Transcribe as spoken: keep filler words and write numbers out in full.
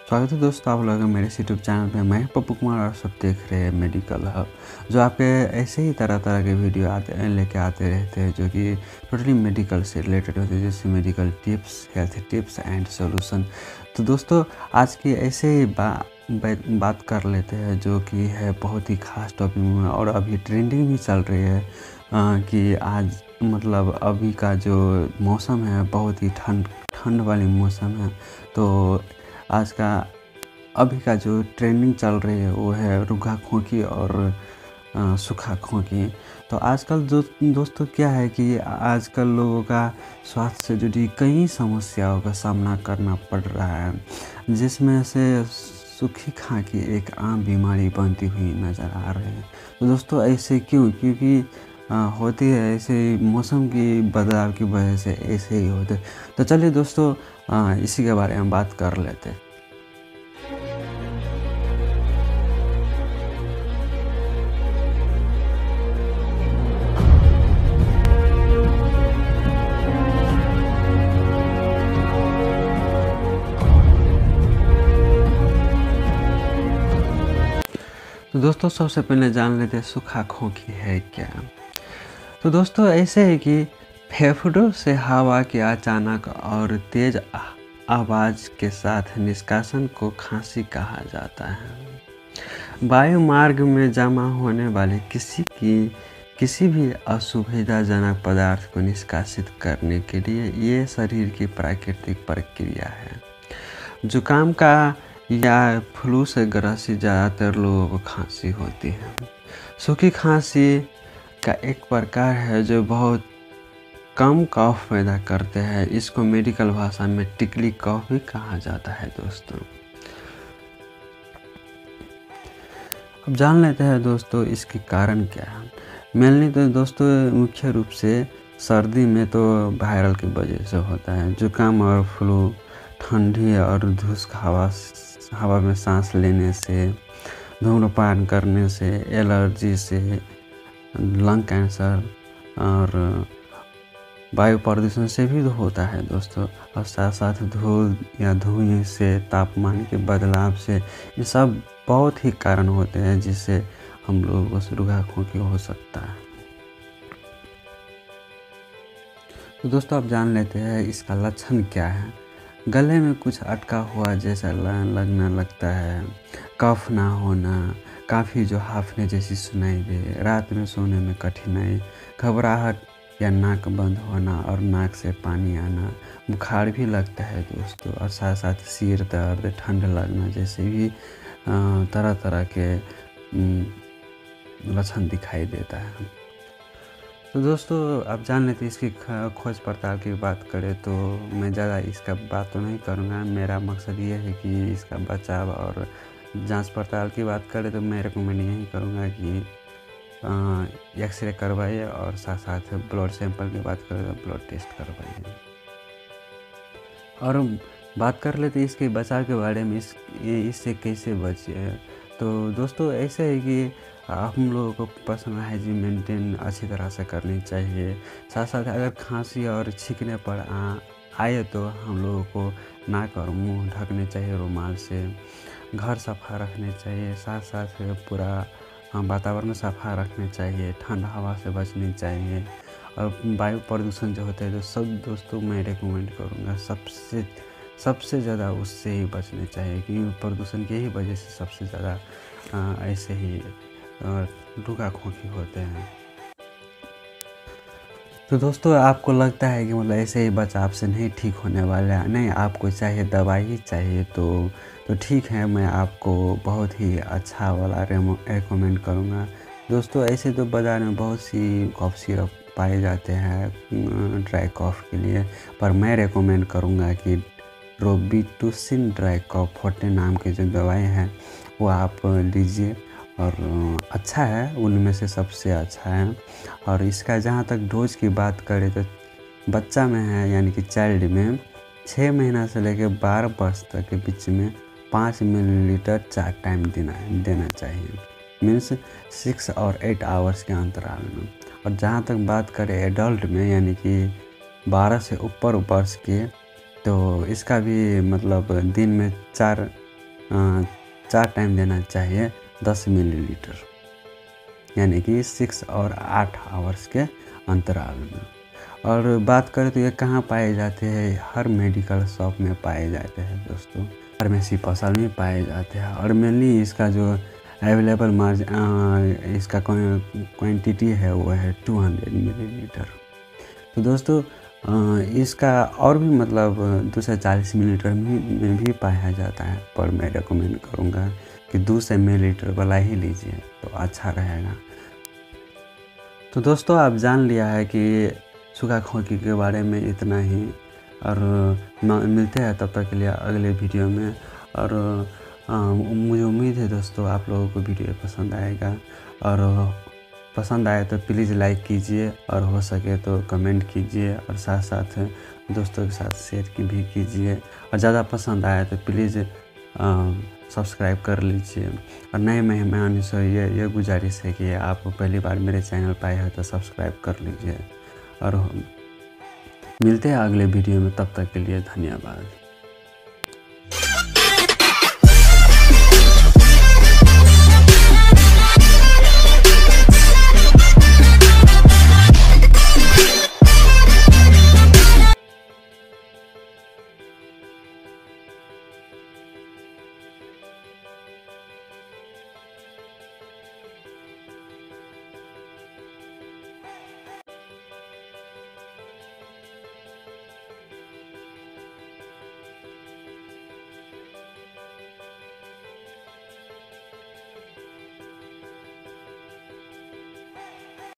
स्वागत है दोस्तों, आप लोगों का मेरे यूट्यूब चैनल पे। मैं पप्पू कुमार और सब देख रहे हैं मेडिकल हब, जो आपके ऐसे ही तरह तरह के वीडियो आते लेके आते रहते हैं जो कि टोटली मेडिकल से रिलेटेड होते हैं, जैसे medical tips, health tips and solution. तो दोस्तों आज की ऐसे ही बा, बा, बात कर लेते हैं जो कि है बहुत ही खास टॉपिक में और अभी ट्रेंडिंग भी चल रही है आ, कि आज मतलब अभी का जो मौसम है बहुत ही ठंड ठंड वाली मौसम है। तो आज का अभी का जो ट्रेंडिंग चल रही है वो है रूखा खोखी और आ, सूखा खोखी। तो आजकल जो दोस्तों क्या है कि आजकल लोगों का स्वास्थ्य से जुड़ी कई समस्याओं का सामना करना पड़ रहा है, जिसमें से सूखी खांसी एक आम बीमारी बनती हुई नज़र आ रही है। तो दोस्तों ऐसे क्यों? क्योंकि आ, होती है ऐसे मौसम की बदलाव की वजह से ऐसे ही होते। तो चलिए दोस्तों आ, इसी के बारे में बात कर लेते हैं। तो दोस्तों सबसे पहले जान लेते हैं सूखा खोखी है क्या। तो दोस्तों ऐसे है कि फेफड़ों से हवा के अचानक और तेज आवाज़ के साथ निष्कासन को खांसी कहा जाता है। वायु मार्ग में जमा होने वाले किसी की किसी भी असुविधाजनक पदार्थ को निष्कासित करने के लिए ये शरीर की प्राकृतिक प्रक्रिया है। जुकाम का या फ्लू से ग्रसित ज़्यादातर लोगों को खांसी होती है। सूखी खांसी का एक प्रकार है जो बहुत कम कफ पैदा करते हैं। इसको मेडिकल भाषा में टिकली कफ भी कहा जाता है दोस्तों। अब जान लेते हैं दोस्तों इसके कारण क्या है। मेनली तो दोस्तों मुख्य रूप से सर्दी में तो वायरल की वजह से होता है। जुकाम और फ्लू ठंडी और धूस हवा हवा में सांस लेने से, धूम्रपान करने से, एलर्जी से, लंग कैंसर और वायु प्रदूषण से भी होता है दोस्तों। और साथ साथ धूल या धुएं से, तापमान के बदलाव से, ये सब बहुत ही कारण होते हैं जिससे हम लोगों को सूखा खोखी हो सकता है। तो दोस्तों आप जान लेते हैं इसका लक्षण क्या है। गले में कुछ अटका हुआ जैसा लगना लगता है, कफ ना होना, काफ़ी जो हाफने जैसी सुनाई दे, रात में सोने में कठिनाई, घबराहट या नाक बंद होना और नाक से पानी आना, बुखार भी लगता है दोस्तों। और साथ साथ सिर दर्द, ठंड लगना जैसे भी तरह तरह के लक्षण दिखाई देता है। तो दोस्तों आप जान लेते इसकी खोज पड़ताल की बात करें तो मैं ज़्यादा इसका बात तो नहीं करूँगा। मेरा मकसद ये है कि इसका बचाव और जांच पड़ताल की बात करें तो मैं रिकमेंड यही करूँगा कि एक्सरे करवाइए और साथ साथ ब्लड सैंपल की बात करें तो ब्लड टेस्ट करवाइए। और बात कर लेते इसके बचाव के बारे में, इस इससे कैसे बचे। तो दोस्तों ऐसे है कि हम लोगों को पर्सनल हाइजीन मेंटेन अच्छी तरह से करनी चाहिए। साथ साथ अगर खांसी और छींकने पर आ, आए तो हम लोगों को नाक और मुंह ढकने चाहिए रुमाल से, घर सफ़ा रखने चाहिए, साथ साथ पूरा वातावरण सफ़ा रखने चाहिए, ठंड हवा से बचनी चाहिए। और वायु प्रदूषण जो होता है तो सब दोस्तों मैं रिकमेंड करूँगा सबसे सबसे ज़्यादा उससे ही बचने चाहिए, क्योंकि प्रदूषण की ही वजह से सबसे ज़्यादा ऐसे ही रूखा खोखी होते हैं। तो दोस्तों आपको लगता है कि मतलब ऐसे ही बचाव से नहीं ठीक होने वाला है, नहीं आपको चाहिए दवाई ही चाहिए, तो तो ठीक है, मैं आपको बहुत ही अच्छा वाला रेकमेंड करूँगा दोस्तों। ऐसे तो बाज़ार में बहुत सी कॉफ़ सिरप पाए जाते हैं ड्राई कॉफ़ के लिए, पर मैं रेकमेंड करूँगा कि रोबिटुसिन ड्राई कॉफ फोर्टी नाम की जो दवाई है वो आप लीजिए और अच्छा है, उनमें से सबसे अच्छा है। और इसका जहाँ तक डोज की बात करें तो बच्चा में है यानी कि चाइल्ड में छः महीना से लेकर बारह वर्ष तक के बीच में पाँच मिलीलीटर चार टाइम देना देना चाहिए, मीन्स सिक्स और एट आवर्स के अंतराल में। और जहाँ तक बात करें एडल्ट में यानी कि बारह से ऊपर वर्ष के, तो इसका भी मतलब दिन में चार चार टाइम देना चाहिए दस मिलीलीटर, यानी कि सिक्स और आठ आवर्स के अंतराल में। और बात करें तो ये कहाँ पाए जाते हैं, हर मेडिकल शॉप में पाए जाते हैं दोस्तों, फार्मेसी पसल में पाए जाते हैं। और मेनली इसका जो अवेलेबल मार्ज इसका क्वांटिटी है वो है टू हंड्रेड मिलीलीटर। तो दोस्तों इसका और भी मतलब दो सौ चालीस मिलीलीटर में भी पाया जाता है, पर मैं रेकमेंड करूँगा कि दो सौ मिलीलीटर वाला ही लीजिए तो अच्छा रहेगा। तो दोस्तों आप जान लिया है कि सूखा खोखी के बारे में इतना ही, और मिलते हैं तब तक के लिए अगले वीडियो में। और आ, मुझे उम्मीद है दोस्तों आप लोगों को वीडियो पसंद आएगा, और पसंद आए तो प्लीज़ लाइक कीजिए, और हो सके तो कमेंट कीजिए, और साथ साथ दोस्तों के साथ शेयर की भी कीजिए। और ज़्यादा पसंद आए तो प्लीज़ सब्सक्राइब कर लीजिए। और नए मेहमान से ये ये गुजारिश है कि आप पहली बार मेरे चैनल पर आए हैं तो सब्सक्राइब कर लीजिए। और मिलते हैं अगले वीडियो में, तब तक के लिए धन्यवाद।